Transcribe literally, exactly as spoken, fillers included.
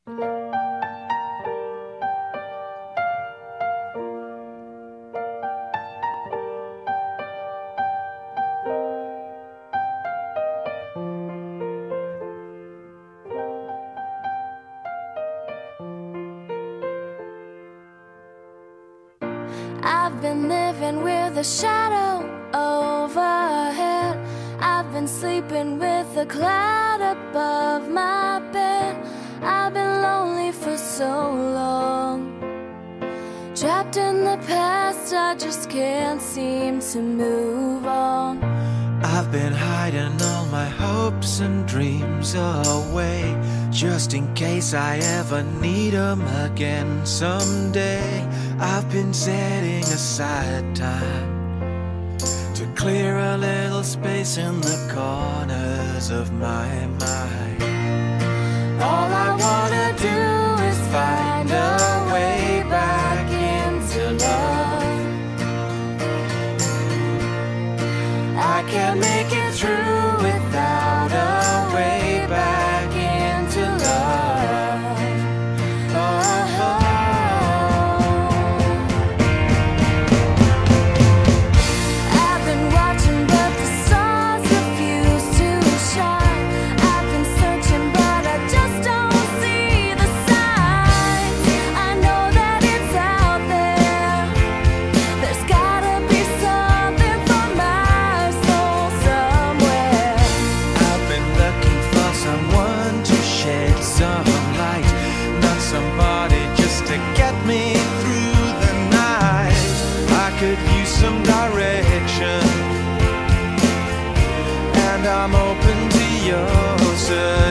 I've been living with a shadow overhead. I've been sleeping with a cloud above my bed. I've been lonely for so long, trapped in the past, I just can't seem to move on. I've been hiding all my hopes and dreams away, just in case I ever need them again someday. I've been setting aside time to clear a little space in the corners of my mind. All I wanna do is find a way back into love. I can't make it through without a way back into love. Oh, oh. I've been watching but the stars refuse to shine. I've been searching but I just don't see the signs. I know that it's out there. There's gotta be something for my soul somewhere. I've been looking for someone to shed some light, not somebody just to get me through the night. I could use some direction, and I'm open to your suggestions.